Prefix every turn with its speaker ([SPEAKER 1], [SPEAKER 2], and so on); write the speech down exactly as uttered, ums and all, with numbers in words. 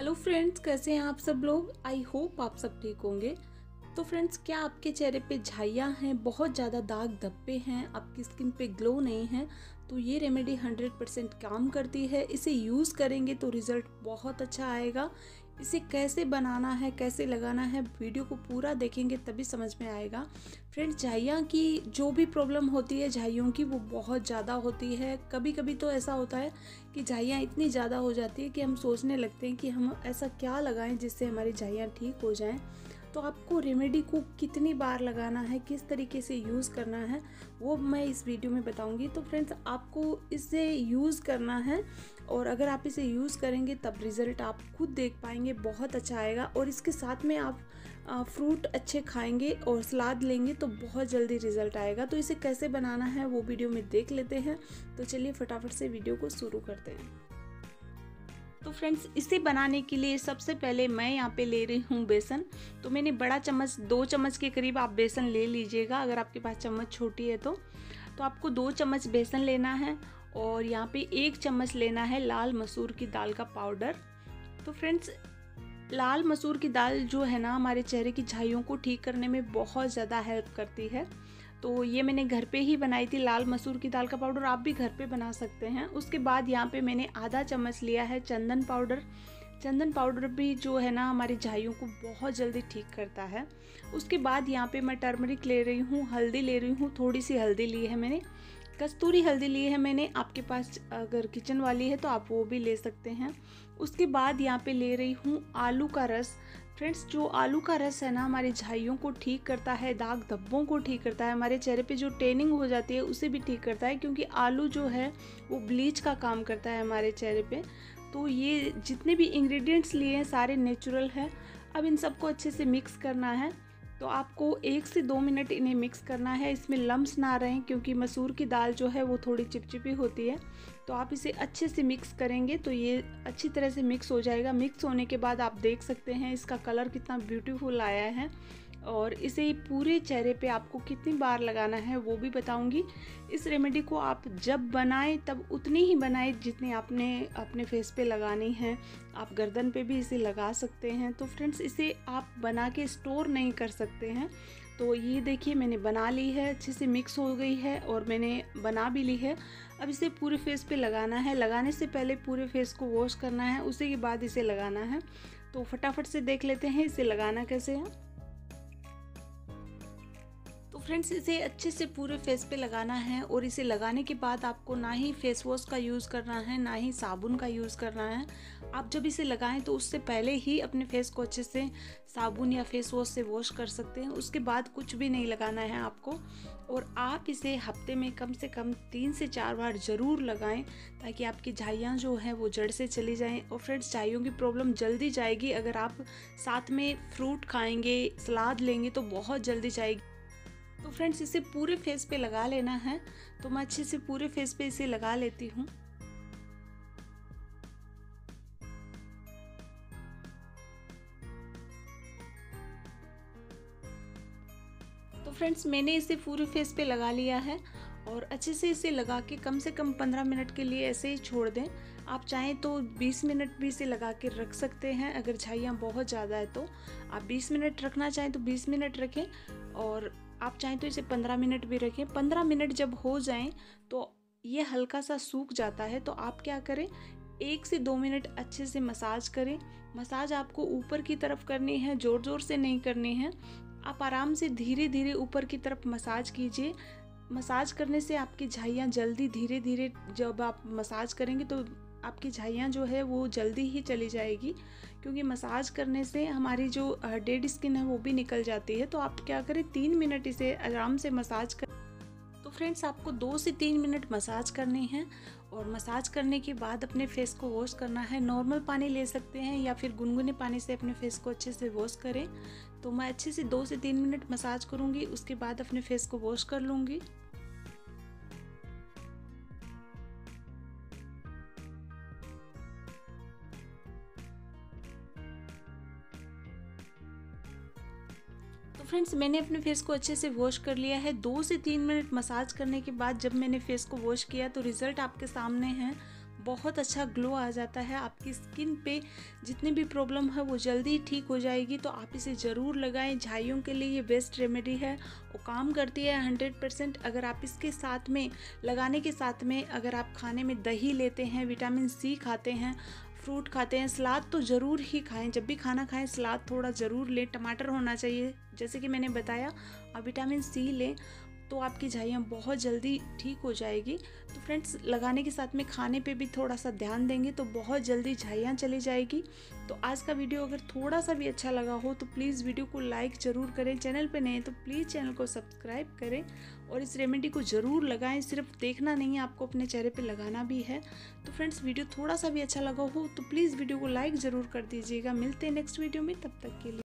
[SPEAKER 1] Hello friends, कैसे हैं आप सब लोग। आई होप आप सब ठीक होंगे। तो फ्रेंड्स, क्या आपके चेहरे पे झाइयाँ हैं, बहुत ज़्यादा दाग धब्बे हैं, आपकी स्किन पे ग्लो नहीं है, तो ये रेमेडी हंड्रेड परसेंट काम करती है। इसे यूज़ करेंगे तो रिज़ल्ट बहुत अच्छा आएगा। इसे कैसे बनाना है, कैसे लगाना है, वीडियो को पूरा देखेंगे तभी समझ में आएगा। फ्रेंड्स, झाइयाँ की जो भी प्रॉब्लम होती है झाइयों की, वो बहुत ज़्यादा होती है। कभी कभी तो ऐसा होता है कि झाइयाँ इतनी ज़्यादा हो जाती है कि हम सोचने लगते हैं कि हम ऐसा क्या लगाएं जिससे हमारी झाइयाँ ठीक हो जाएं। तो आपको रेमेडी को कितनी बार लगाना है, किस तरीके से यूज़ करना है, वो मैं इस वीडियो में बताऊंगी। तो फ्रेंड्स, आपको इसे यूज़ करना है और अगर आप इसे यूज़ करेंगे तब रिज़ल्ट आप खुद देख पाएंगे, बहुत अच्छा आएगा। और इसके साथ में आप फ्रूट अच्छे खाएंगे और सलाद लेंगे तो बहुत जल्दी रिज़ल्ट आएगा। तो इसे कैसे बनाना है वो वीडियो में देख लेते हैं। तो चलिए फटाफट से वीडियो को शुरू करते हैं। तो फ्रेंड्स, इसे बनाने के लिए सबसे पहले मैं यहाँ पे ले रही हूँ बेसन। तो मैंने बड़ा चम्मच, दो चम्मच के करीब आप बेसन ले लीजिएगा। अगर आपके पास चम्मच छोटी है तो तो आपको दो चम्मच बेसन लेना है। और यहाँ पे एक चम्मच लेना है लाल मसूर की दाल का पाउडर। तो फ्रेंड्स, लाल मसूर की दाल जो है ना, हमारे चेहरे की झाइयों को ठीक करने में बहुत ज़्यादा हेल्प करती है। तो ये मैंने घर पे ही बनाई थी लाल मसूर की दाल का पाउडर, आप भी घर पे बना सकते हैं। उसके बाद यहाँ पे मैंने आधा चम्मच लिया है चंदन पाउडर। चंदन पाउडर भी जो है ना, हमारी झाइयों को बहुत जल्दी ठीक करता है। उसके बाद यहाँ पे मैं टर्मरिक ले रही हूँ, हल्दी ले रही हूँ, थोड़ी सी हल्दी ली है मैंने, कस्तूरी हल्दी ली है मैंने। आपके पास अगर किचन वाली है तो आप वो भी ले सकते हैं। उसके बाद यहाँ पे ले रही हूँ आलू का रस। फ्रेंड्स, जो आलू का रस है ना, हमारी झाइयों को ठीक करता है, दाग धब्बों को ठीक करता है, हमारे चेहरे पे जो टैनिंग हो जाती है उसे भी ठीक करता है, क्योंकि आलू जो है वो ब्लीच का काम करता है हमारे चेहरे पे। तो ये जितने भी इंग्रेडिएंट्स लिए हैं सारे नेचुरल हैं। अब इन सबको अच्छे से मिक्स करना है। तो आपको एक से दो मिनट इन्हें मिक्स करना है, इसमें लम्स ना रहें, क्योंकि मसूर की दाल जो है वो थोड़ी चिपचिपी होती है। तो आप इसे अच्छे से मिक्स करेंगे तो ये अच्छी तरह से मिक्स हो जाएगा। मिक्स होने के बाद आप देख सकते हैं इसका कलर कितना ब्यूटीफुल आया है। और इसे पूरे चेहरे पे आपको कितनी बार लगाना है वो भी बताऊंगी। इस रेमेडी को आप जब बनाएं तब उतनी ही बनाएं जितनी आपने अपने फेस पे लगानी है। आप गर्दन पे भी इसे लगा सकते हैं। तो फ्रेंड्स, इसे आप बना के स्टोर नहीं कर सकते हैं। तो ये देखिए, मैंने बना ली है, अच्छे से मिक्स हो गई है और मैंने बना भी ली है। अब इसे पूरे फेस पे लगाना है। लगाने से पहले पूरे फेस को वॉश करना है, उसी के बाद इसे लगाना है। तो फटाफट से देख लेते हैं इसे लगाना कैसे है। तो फ्रेंड्स, इसे अच्छे से पूरे फेस पे लगाना है और इसे लगाने के बाद आपको ना ही फेस वॉश का यूज़ करना है, ना ही साबुन का यूज़ करना है। आप जब इसे लगाएं तो उससे पहले ही अपने फेस को अच्छे से साबुन या फेस वॉश से वॉश कर सकते हैं। उसके बाद कुछ भी नहीं लगाना है आपको। और आप इसे हफ्ते में कम से कम तीन से चार बार ज़रूर लगाएं, ताकि आपकी झाइयाँ जो हैं वो जड़ से चली जाएं। और फ्रेंड्स, झाइयों की प्रॉब्लम जल्दी जाएगी। अगर आप साथ में फ्रूट खाएंगे, सलाद लेंगे तो बहुत जल्दी जाएगी। तो फ्रेंड्स, इसे पूरे फेस पे लगा लेना है। तो मैं अच्छे से पूरे फेस पे इसे लगा लेती हूँ। तो फ्रेंड्स, मैंने इसे पूरे फेस पे लगा लिया है और अच्छे से इसे लगा के कम से कम पंद्रह मिनट के लिए ऐसे ही छोड़ दें। आप चाहें तो बीस मिनट भी इसे लगा के रख सकते हैं। अगर झाइयाँ बहुत ज़्यादा है तो आप बीस मिनट रखना चाहें तो बीस मिनट रखें, और आप चाहें तो इसे पंद्रह मिनट भी रखें। पंद्रह मिनट जब हो जाएं तो ये हल्का सा सूख जाता है। तो आप क्या करें, एक से दो मिनट अच्छे से मसाज करें। मसाज आपको ऊपर की तरफ करनी है, ज़ोर ज़ोर से नहीं करनी है। आप आराम से धीरे धीरे ऊपर की तरफ मसाज कीजिए। मसाज करने से आपकी झाइयाँ जल्दी, धीरे धीरे जब आप मसाज करेंगे तो आपकी झाइयाँ जो है वो जल्दी ही चली जाएगी, क्योंकि मसाज करने से हमारी जो डेड स्किन है वो भी निकल जाती है। तो आप क्या करें, तीन मिनट इसे आराम से मसाज कर। तो फ्रेंड्स, आपको दो से तीन मिनट मसाज करने हैं और मसाज करने के बाद अपने फेस को वॉश करना है। नॉर्मल पानी ले सकते हैं या फिर गुनगुने पानी से अपने फेस को अच्छे से वॉश करें। तो मैं अच्छे से दो से तीन मिनट मसाज करूँगी, उसके बाद अपने फेस को वॉश कर लूँगी। तो फ्रेंड्स, मैंने अपने फेस को अच्छे से वॉश कर लिया है। दो से तीन मिनट मसाज करने के बाद जब मैंने फेस को वॉश किया तो रिज़ल्ट आपके सामने है। बहुत अच्छा ग्लो आ जाता है। आपकी स्किन पे जितनी भी प्रॉब्लम है वो जल्दी ठीक हो जाएगी। तो आप इसे ज़रूर लगाएं। झाइयों के लिए ये बेस्ट रेमेडी है, वो काम करती है हंड्रेड परसेंट। अगर आप इसके साथ में लगाने के साथ में अगर आप खाने में दही लेते हैं, विटामिन सी खाते हैं, फ्रूट खाते हैं, सलाद तो ज़रूर ही खाएं। जब भी खाना खाएं सलाद थोड़ा ज़रूर लें, टमाटर होना चाहिए जैसे कि मैंने बताया, और विटामिन सी लें तो आपकी झाइयाँ बहुत जल्दी ठीक हो जाएगी। तो फ्रेंड्स, लगाने के साथ में खाने पे भी थोड़ा सा ध्यान देंगे तो बहुत जल्दी झाइयाँ चली जाएगी। तो आज का वीडियो अगर थोड़ा सा भी अच्छा लगा हो तो प्लीज़ वीडियो को लाइक ज़रूर करें। चैनल पे नए हैं तो प्लीज़ चैनल को सब्सक्राइब करें और इस रेमेडी को ज़रूर लगाएं। सिर्फ देखना नहीं है, आपको अपने चेहरे पे लगाना भी है। तो फ्रेंड्स, वीडियो थोड़ा सा भी अच्छा लगा हो तो प्लीज़ वीडियो को लाइक ज़रूर कर दीजिएगा। मिलते हैं नेक्स्ट वीडियो में, तब तक के लिए।